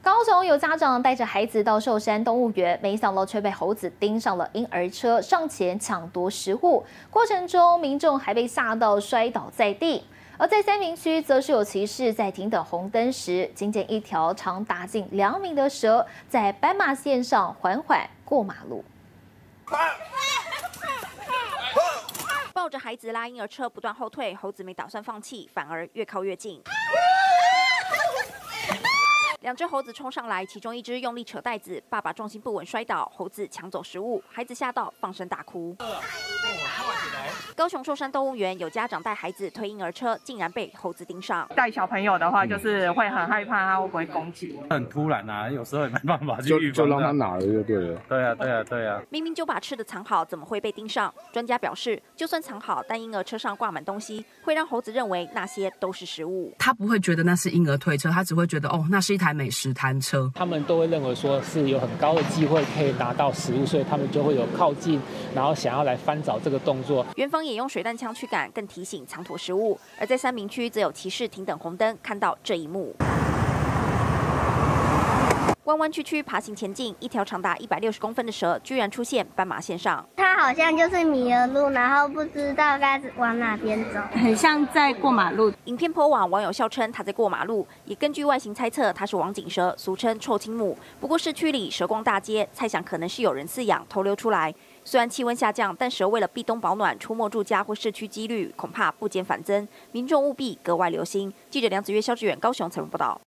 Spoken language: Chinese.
高雄有家长带着孩子到寿山动物园，没想到却被猴子盯上了婴儿车，上前抢夺食物，过程中民众还被吓到摔倒在地。而在三民区，则是有骑士在停等红灯时，惊见一条长达近2米的蛇在斑马线上缓缓过马路。 抱着孩子拉婴儿车不断后退，猴子没打算放弃，反而越靠越近。2只猴子冲上来，其中一只用力扯袋子，爸爸重心不稳摔倒，猴子抢走食物，孩子吓到放声大哭。高雄寿山动物园有家长带孩子推婴儿车，竟然被猴子盯上。 带小朋友的话，就是会很害怕它会不会攻击。 很突然啊，有时候也没办法去预防。 就让他拿了就对了。 对啊。 明明就把吃的藏好，怎么会被盯上？专家表示，就算藏好，但婴儿车上挂满东西，会让猴子认为那些都是食物。 他不会觉得那是婴儿推车，他只会觉得哦，那是一台美食摊车。 他们都会认为说是有很高的机会可以拿到食物，所以他们就会有靠近，然后想要来翻找这个动作。 园方也用水弹枪驱赶，更提醒藏妥食物。而在三民区，则有骑士停等红灯，看到这一幕。弯弯曲曲爬行前进，一条长达160公分的蛇居然出现斑马线上。 它好像就是迷了路，然后不知道该往哪边走， 很像在过马路。 影片播网，网友笑称它在过马路，也根据外形猜测它是王锦蛇，俗称臭青母。不过市区里蛇光大街，猜想可能是有人饲养偷溜出来。虽然气温下降，但蛇为了避冬保暖，出没住家或市区几率恐怕不减反增，民众务必格外留心。记者梁子月、肖志远高雄采访报道。